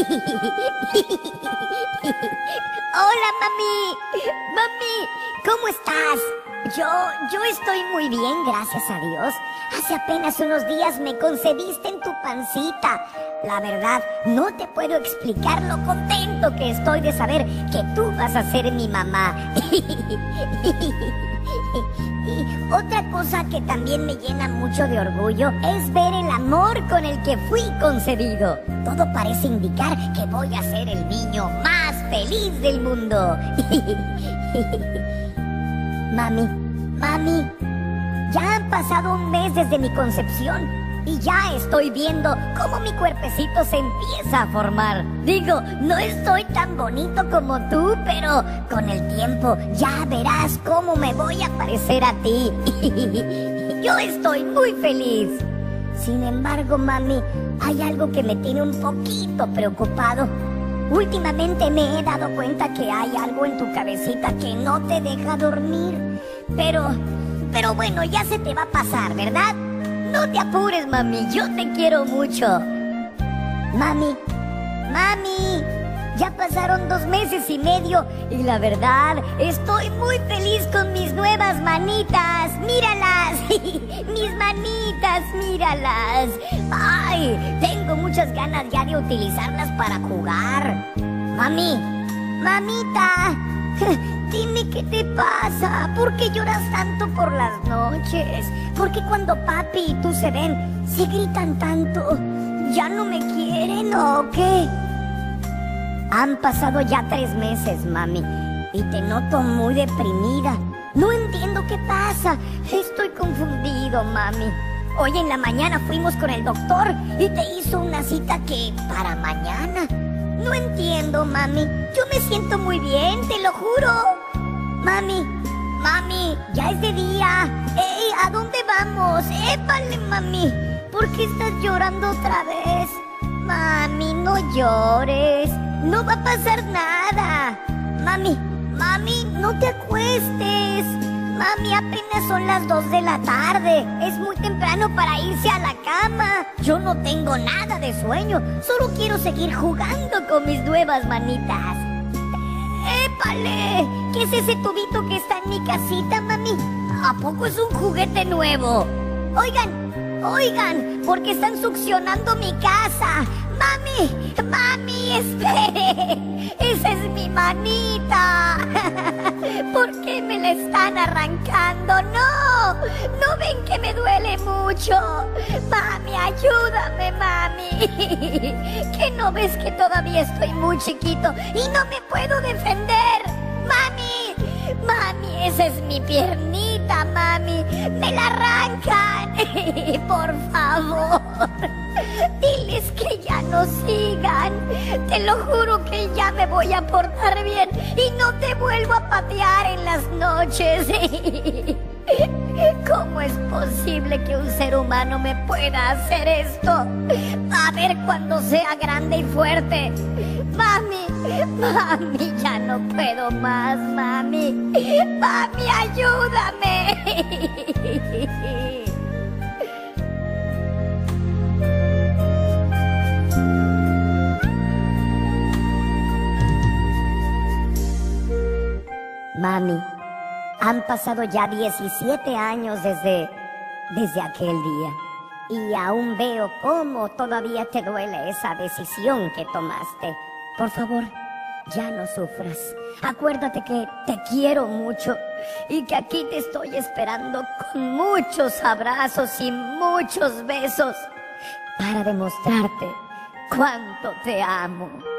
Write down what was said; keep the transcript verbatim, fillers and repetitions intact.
Hola, mami. Mami, ¿cómo estás? Yo, yo estoy muy bien, gracias a Dios. Hace apenas unos días me concebiste en tu pancita. La verdad, no te puedo explicar lo contento que estoy de saber que tú vas a ser mi mamá. Y otra cosa que también me llena mucho de orgullo es ver el amor con el que fui concebido. Todo parece indicar que voy a ser el niño más feliz del mundo. Mami, mami, ya han pasado un mes desde mi concepción y ya estoy viendo cómo mi cuerpecito se empieza a formar. Digo, no estoy tan bonito como tú, pero con el tiempo ya verás cómo me voy a parecer a ti. Yo estoy muy feliz. Sin embargo, mami, hay algo que me tiene un poquito preocupado. Últimamente me he dado cuenta que hay algo en tu cabecita que no te deja dormir. Pero, pero bueno, ya se te va a pasar, ¿verdad? No te apures, mami, yo te quiero mucho. Mami, mami, ya pasaron dos meses y medio y la verdad, estoy muy feliz con mis nuevas manitas. ¡Míralas! Mis manitas, míralas. Ay, tengo muchas ganas ya de utilizarlas para jugar. Mami, mamita, dime qué te pasa. ¿Por qué lloras tanto por las noches? ¿Por qué cuando papi y tú se ven, se gritan tanto? ¿Ya no me quieren o qué? Han pasado ya tres meses, mami, y te noto muy deprimida. No entiendo qué pasa. Estoy confundido, mami. Hoy en la mañana fuimos con el doctor y te hizo una cita que para mañana. No entiendo, mami. Yo me siento muy bien, te lo juro. Mami, mami, ya es de día. ¡Ey! ¿A dónde vamos? ¡Épale, mami! ¿Por qué estás llorando otra vez? Mami, no llores. No va a pasar nada. Mami, mami, no te acuestes. Mami, apenas son las dos de la tarde. Es muy temprano para irse a la cama. Yo no tengo nada de sueño. Solo quiero seguir jugando con mis nuevas manitas. ¡Épale! ¿Qué es ese tubito que está en mi casita, mami? ¿A poco es un juguete nuevo? Oigan, oigan, porque están succionando mi casa. ¡Mami! ¡Mami, espere! ¡Esa es mi manita! ¿Por qué me la están arrancando? ¡No! ¿No ven que me duele mucho? ¡Mami, ayúdame, mami! ¿Qué no ves que todavía estoy muy chiquito y no me puedo defender? ¡Mami! ¡Mami, esa es mi piernita, mami! ¡Me la arrancan! ¡Por favor! Diles que ya no sigan. Te lo juro que ya me voy a portar bien y no te vuelvo a patear en las noches. ¿Cómo es posible que un ser humano me pueda hacer esto? A ver cuando sea grande y fuerte. Mami, mami, ya no puedo más, mami. Mami, ayúdame. Mami, han pasado ya diecisiete años desde, desde aquel día y aún veo cómo todavía te duele esa decisión que tomaste. Por favor, ya no sufras. Acuérdate que te quiero mucho y que aquí te estoy esperando con muchos abrazos y muchos besos para demostrarte cuánto te amo.